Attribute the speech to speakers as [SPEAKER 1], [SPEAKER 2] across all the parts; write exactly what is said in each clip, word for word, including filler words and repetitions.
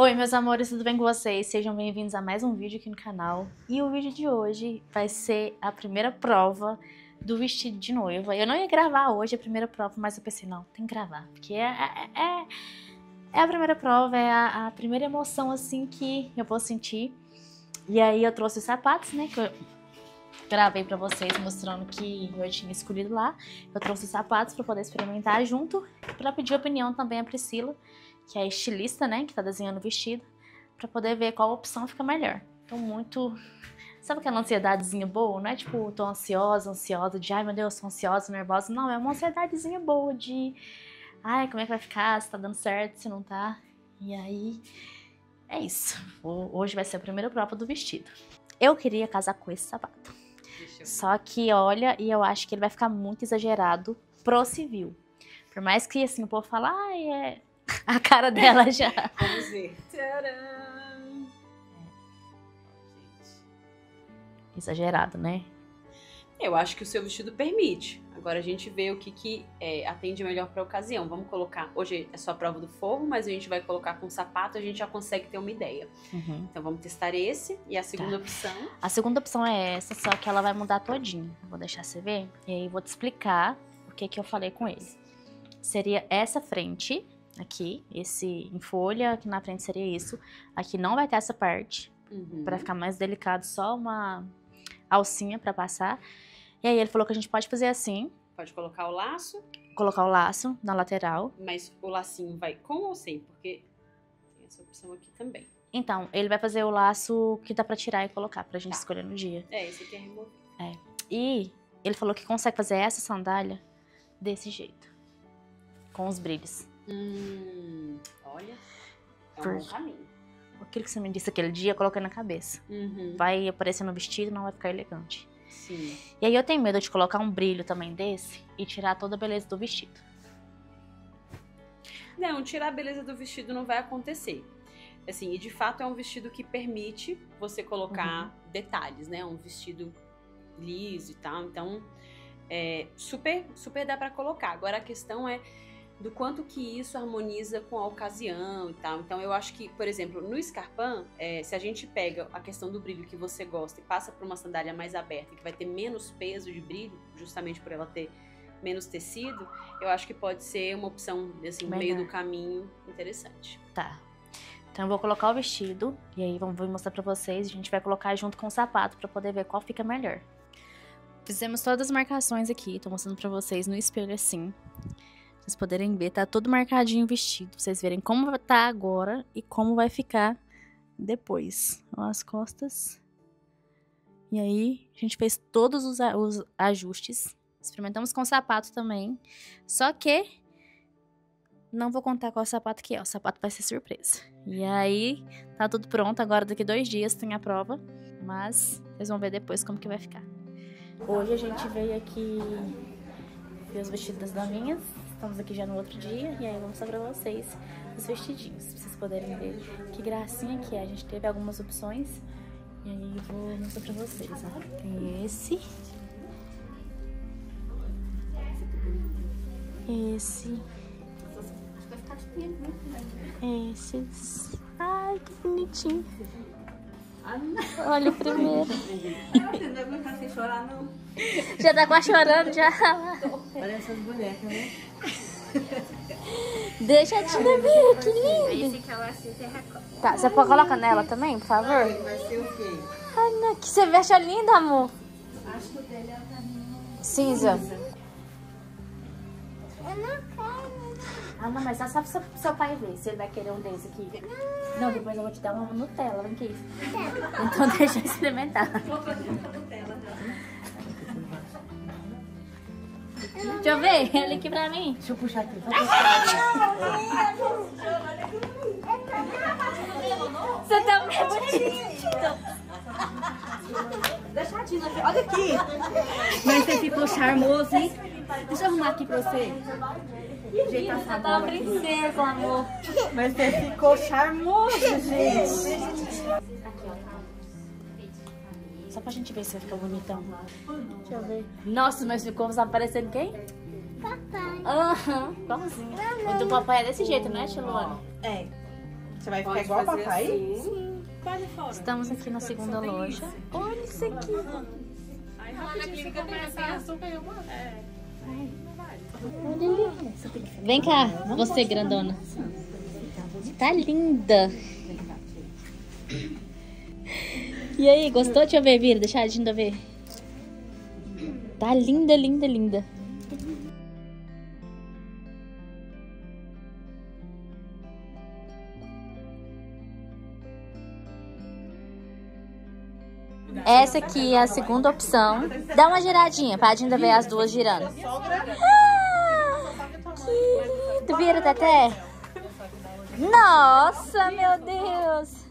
[SPEAKER 1] Oi, meus amores, tudo bem com vocês? Sejam bem-vindos a mais um vídeo aqui no canal. E o vídeo de hoje vai ser a primeira prova do vestido de noiva. Eu não ia gravar hoje a primeira prova, mas eu pensei, não, tem que gravar. Porque é, é, é, é a primeira prova, é a, a primeira emoção, assim, que eu vou sentir. E aí eu trouxe os sapatos, né, que eu gravei pra vocês mostrando que eu tinha escolhido lá. Eu trouxe os sapatos pra poder experimentar junto, pra pedir opinião também a Priscila, que é a estilista, né, que tá desenhando o vestido, pra poder ver qual opção fica melhor. Tô muito... Sabe aquela ansiedadezinha boa? Não é tipo, tô ansiosa, ansiosa, de ai meu Deus, tô ansiosa, nervosa. Não, é uma ansiedadezinha boa de... Ai, como é que vai ficar, se tá dando certo, se não tá. E aí, é isso. Hoje vai ser a primeira prova do vestido. Eu queria casar com esse sapato. Só que, olha, e eu acho que ele vai ficar muito exagerado pro civil. Por mais que, assim, o povo fala, ai, é... A cara dela já.
[SPEAKER 2] Vamos ver. Tcharam!
[SPEAKER 1] Exagerado, né?
[SPEAKER 2] Eu acho que o seu vestido permite. Agora a gente vê o que, que é, atende melhor para a ocasião. Vamos colocar... Hoje é só a prova do forro, mas a gente vai colocar com sapato, a gente já consegue ter uma ideia.
[SPEAKER 1] Uhum.
[SPEAKER 2] Então vamos testar esse. E a segunda
[SPEAKER 1] Tá.
[SPEAKER 2] opção...
[SPEAKER 1] A segunda opção é essa, só que ela vai mudar todinho. Eu vou deixar você ver. E aí eu vou te explicar o que, que eu falei com ele. Seria essa frente... Aqui, esse em folha, aqui na frente seria isso. Aqui não vai ter essa parte,
[SPEAKER 2] Uhum.
[SPEAKER 1] pra ficar mais delicado, só uma alcinha pra passar. E aí ele falou que a gente pode fazer assim,
[SPEAKER 2] Pode colocar o laço,
[SPEAKER 1] colocar o laço na lateral.
[SPEAKER 2] mas o lacinho vai com ou sem? Porque tem essa opção aqui também.
[SPEAKER 1] Então, ele vai fazer o laço que dá pra tirar e colocar, pra gente
[SPEAKER 2] Tá.
[SPEAKER 1] escolher no dia.
[SPEAKER 2] É, esse aqui é removível.
[SPEAKER 1] É. E ele falou que consegue fazer essa sandália desse jeito, com os brilhos.
[SPEAKER 2] Hum, olha, é um
[SPEAKER 1] Por-
[SPEAKER 2] bom caminho.
[SPEAKER 1] Aquilo que você me disse aquele dia, eu coloquei na cabeça.
[SPEAKER 2] Uhum.
[SPEAKER 1] Vai aparecer no vestido, não vai ficar elegante.
[SPEAKER 2] Sim.
[SPEAKER 1] E aí eu tenho medo de colocar um brilho também desse e tirar toda a beleza do vestido.
[SPEAKER 2] Não, tirar a beleza do vestido não vai acontecer. Assim, e de fato é um vestido que permite você colocar
[SPEAKER 1] Uhum.
[SPEAKER 2] detalhes, né? Um vestido liso e tal. Então, é, super, super dá pra colocar. Agora a questão é do quanto que isso harmoniza com a ocasião e tal. Então eu acho que, por exemplo, no escarpão, é, se a gente pega a questão do brilho que você gosta e passa para uma sandália mais aberta, que vai ter menos peso de brilho, justamente por ela ter menos tecido, eu acho que pode ser uma opção, assim, no meio
[SPEAKER 1] Melhor.
[SPEAKER 2] do caminho interessante.
[SPEAKER 1] Tá. Então eu vou colocar o vestido e aí vamos vou mostrar pra vocês. A gente vai colocar junto com o sapato pra poder ver qual fica melhor. Fizemos todas as marcações aqui. Tô mostrando pra vocês no espelho assim. Pra vocês poderem ver, tá tudo marcadinho o vestido. Pra vocês verem como tá agora e como vai ficar depois. Ó, as costas. E aí, a gente fez todos os, a- os ajustes. Experimentamos com o sapato também. Só que não vou contar qual sapato que é. O sapato vai ser surpresa. E aí, tá tudo pronto. Agora, daqui dois dias, tem a prova. Mas vocês vão ver depois como que vai ficar. Hoje a gente veio aqui ver os vestidos das daminhas. Estamos aqui já no outro dia. E aí, eu vou mostrar pra vocês os vestidinhos. Pra vocês poderem ver que gracinha que é. A gente teve algumas opções. E aí, eu vou mostrar pra vocês. Ó. Tem esse. Esse. Esses. Ai, que bonitinho. Olha o primeiro.
[SPEAKER 3] Não vai aguentar sem chorar, não.
[SPEAKER 1] Já tá quase chorando, já.
[SPEAKER 3] Olha essas bonecas, né?
[SPEAKER 1] Deixa a Tina ver, que lindo.
[SPEAKER 4] Esse que ela assim terracota.
[SPEAKER 1] Tá, você pode colocar nela também, por favor?
[SPEAKER 3] Vai ser o quê?
[SPEAKER 1] Ai, não, que você veste lindo, amor.
[SPEAKER 4] Acho que o dele é o caminho.
[SPEAKER 1] Cinza.
[SPEAKER 4] Eu não quero.
[SPEAKER 1] Ah, não, mas só pra seu, seu pai ver se ele vai querer um desse aqui. Não, depois eu vou te dar uma Nutella, vem aqui. Então deixa eu experimentar. Deixa eu ver, ele aqui pra mim.
[SPEAKER 3] Deixa eu puxar aqui.
[SPEAKER 1] Você tá muito bonito.
[SPEAKER 3] Deixa a Tina aqui. Olha aqui. Mas você ficou charmoso, hein? Deixa eu arrumar aqui pra você. Jeito
[SPEAKER 1] Você tá uma princesa, amor.
[SPEAKER 3] Mas você ficou charmoso, gente.
[SPEAKER 1] Aqui, ó. Só pra gente ver se fica bonitão. Deixa eu ver. Nossa, mas ficou parecendo quem?
[SPEAKER 4] Papai.
[SPEAKER 1] Aham, igualzinho. O do papai é desse jeito, né, Chiluana?
[SPEAKER 3] É.
[SPEAKER 5] Você vai ficar
[SPEAKER 2] Pode
[SPEAKER 5] igual o
[SPEAKER 2] fazer
[SPEAKER 5] papai?
[SPEAKER 2] assim. Vai fora.
[SPEAKER 1] Estamos aqui na segunda loja. Olha isso aqui.
[SPEAKER 2] Aí rapidinho fica pensando. É.
[SPEAKER 1] Vem cá, você grandona. Tá linda. E aí, gostou? Deixa eu ver, Vira. Deixa a Dinda ver. Tá linda, linda, linda. Essa aqui é a segunda opção. Dá uma giradinha pra Dinda ver as duas girando. Ah, que lindo. Vira, Teté. Nossa, meu Deus.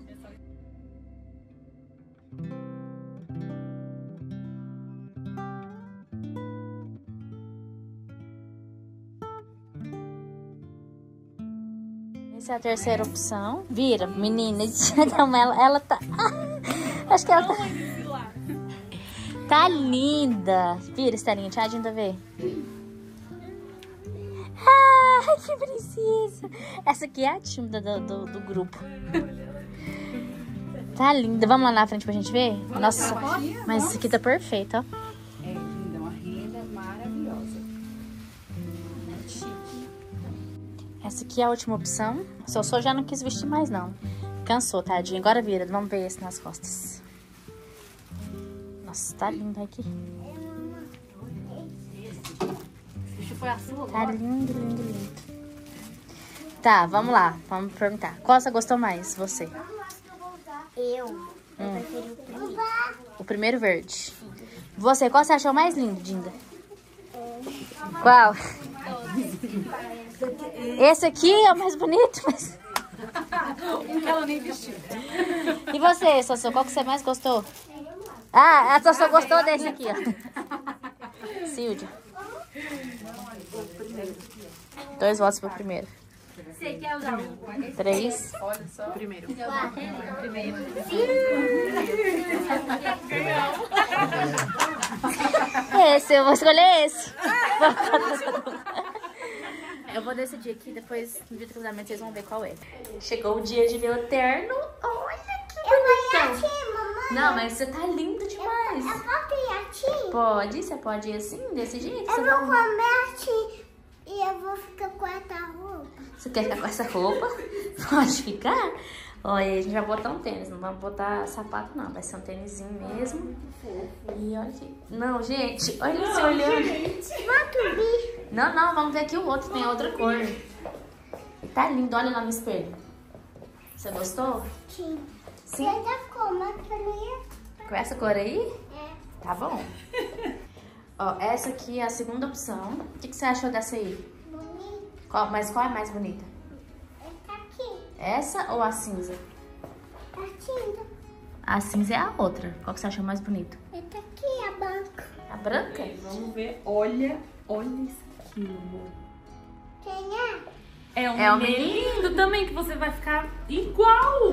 [SPEAKER 1] Essa é a terceira opção. Vira, menina. Não, ela, ela tá... Acho que ela tá... Tá linda. Vira, Estelinha. Deixa a Dinda ver. Ai, que princesa. Essa aqui é a tímida do, do, do grupo. Tá linda. Vamos lá na frente pra gente ver? Nossa, mas isso aqui tá perfeito, ó.
[SPEAKER 5] É linda, uma renda maravilhosa. Chique.
[SPEAKER 1] Essa aqui é a última opção. Só só já não quis vestir mais, não. Cansou, tadinha. Agora vira. Vamos ver esse nas costas. Nossa, tá lindo aqui.
[SPEAKER 3] Foi a sua
[SPEAKER 1] Tá lindo, lindo, lindo. Tá, vamos lá. Vamos perguntar. Qual você gostou mais, você?
[SPEAKER 4] Eu.
[SPEAKER 1] Hum.
[SPEAKER 4] Eu preferi o primeiro.
[SPEAKER 1] O primeiro verde. Você, qual você achou mais lindo, Dinda? Qual? Esse aqui é o mais bonito, mas...
[SPEAKER 3] Ela nem vestiu.
[SPEAKER 1] E você, Sossô, qual que você mais gostou? Ah, a Sossô gostou desse aqui, ó. Silvia. Dois votos pro primeiro.
[SPEAKER 3] Você quer usar um?
[SPEAKER 1] Três.
[SPEAKER 5] Olha só. Primeiro.
[SPEAKER 3] Primeiro.
[SPEAKER 1] Esse, eu vou escolher esse. Eu vou decidir aqui, depois no dia do casamento vocês vão ver qual é. Chegou o dia de ver o terno. Olha que bonitão. Não, mas você tá lindo demais.
[SPEAKER 4] Eu posso ir assim?
[SPEAKER 1] Pode, você pode ir assim, desse jeito.
[SPEAKER 4] Eu
[SPEAKER 1] Você,
[SPEAKER 4] vou
[SPEAKER 1] vai...
[SPEAKER 4] comer assim e eu vou ficar com essa roupa.
[SPEAKER 1] você quer ficar com essa roupa? Pode ficar. Olha, a gente vai botar um tênis, não vamos botar sapato não, vai ser um tênisinho mesmo. E olha aqui. Não, gente, olha você olhando.
[SPEAKER 4] Quanto bicho?
[SPEAKER 1] Não, não, vamos ver aqui o outro, tem a outra cor. Tá lindo, olha lá no espelho. Você gostou?
[SPEAKER 4] Sim.
[SPEAKER 1] Sim.
[SPEAKER 4] Essa cor, mas faria.
[SPEAKER 1] Com essa cor aí?
[SPEAKER 4] É.
[SPEAKER 1] Tá bom. Ó, essa aqui é a segunda opção. O que, que você achou dessa aí?
[SPEAKER 4] Bonito.
[SPEAKER 1] Qual, mas qual é a mais bonita?
[SPEAKER 4] Essa aqui.
[SPEAKER 1] Essa ou a cinza?
[SPEAKER 4] Tá tinta.
[SPEAKER 1] A cinza é a outra. Qual que você achou mais bonito?
[SPEAKER 4] Essa aqui, a banca.
[SPEAKER 1] A branca?
[SPEAKER 2] Vamos ver. Olha, olha isso aqui, amor.
[SPEAKER 4] Quem é?
[SPEAKER 3] É um,
[SPEAKER 1] É um
[SPEAKER 3] lindo também, que você vai ficar igual.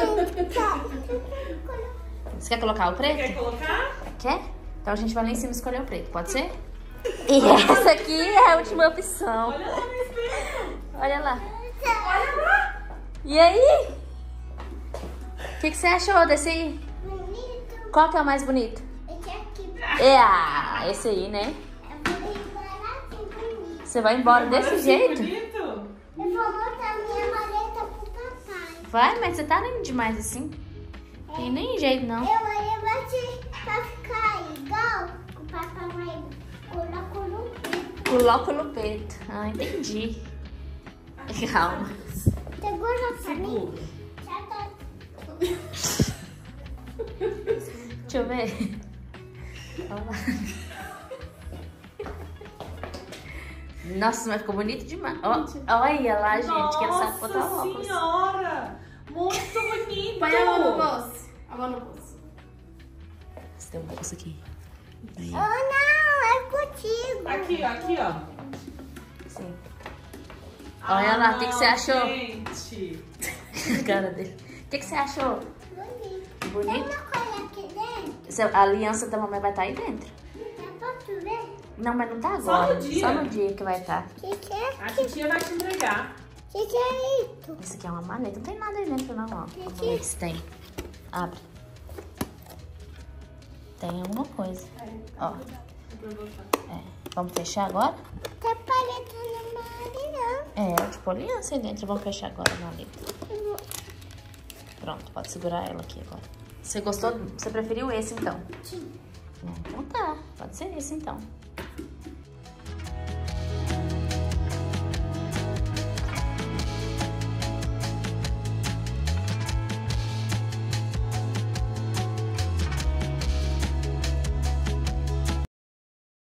[SPEAKER 1] Você quer colocar o preto?
[SPEAKER 2] Quer colocar?
[SPEAKER 1] Quer? Então a gente vai lá em cima escolher o preto, pode ser? E essa aqui é a última opção.
[SPEAKER 2] Olha lá no espelho.
[SPEAKER 1] Olha lá.
[SPEAKER 2] Olha lá.
[SPEAKER 1] E aí? O que, que você achou desse aí?
[SPEAKER 4] Bonito.
[SPEAKER 1] Qual que é o mais bonito?
[SPEAKER 4] Esse aqui.
[SPEAKER 1] É, ah, esse aí, né?
[SPEAKER 4] Eu vou embora assim bonito.
[SPEAKER 1] Você vai embora desse jeito?
[SPEAKER 2] Bonito.
[SPEAKER 4] Eu vou botar minha maleta pro papai.
[SPEAKER 1] Vai, mas você tá lindo demais assim. Tem nem jeito, não.
[SPEAKER 4] Eu aí vai te pra ficar igual. O papai vai colocar no peito.
[SPEAKER 1] Coloca no peito. Ah, entendi. Calma.
[SPEAKER 4] Segura pra mim. Já tá.
[SPEAKER 1] Deixa eu ver. Olha lá. Nossa, mas ficou bonito demais. Ó, olha lá, gente, que ela sabe botar óculos.
[SPEAKER 2] Nossa senhora! Muito bonito!
[SPEAKER 3] Põe a mão no bolso. A mão no bolso.
[SPEAKER 1] Você tem um bolso aqui. Aí,
[SPEAKER 4] Oh, não, é contigo.
[SPEAKER 2] Aqui, ó, aqui, ó.
[SPEAKER 1] sim. Olha lá, o que, que você achou?
[SPEAKER 2] Gente!
[SPEAKER 1] Cara dele. O que, que você achou?
[SPEAKER 4] Bonito. Tem
[SPEAKER 1] Bonito?
[SPEAKER 4] uma coisa aqui dentro.
[SPEAKER 1] Você- A aliança da mamãe vai estar aí dentro.
[SPEAKER 4] Eu posso ver?
[SPEAKER 1] Não, mas não tá
[SPEAKER 2] Só
[SPEAKER 1] agora.
[SPEAKER 2] no dia.
[SPEAKER 1] Só no dia que vai estar.
[SPEAKER 4] O que, que é?
[SPEAKER 2] A titia vai te entregar.
[SPEAKER 4] O que, que é isso?
[SPEAKER 1] Isso aqui é uma maleta. Não tem nada aí dentro, não, ó. Vamos ver se tem. Abre. Tem alguma coisa. Ó. É. Vamos fechar agora?
[SPEAKER 4] Tá parecendo uma aliança.
[SPEAKER 1] É, tipo aliança aí dentro. Vamos fechar agora a maleta. Pronto, pode segurar ela aqui agora. Você gostou? Você preferiu esse, então?
[SPEAKER 4] Sim.
[SPEAKER 1] Então tá. Pode ser esse, então.